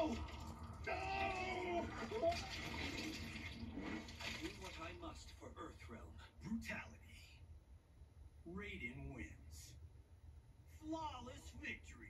No! I do what I must for Earthrealm. Brutality. Raiden wins. Flawless victory.